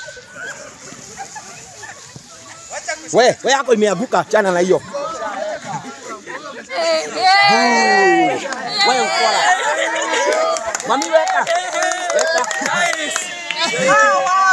We yako imeanguka, chana na hiyo. Wewe ukora. Mami weka.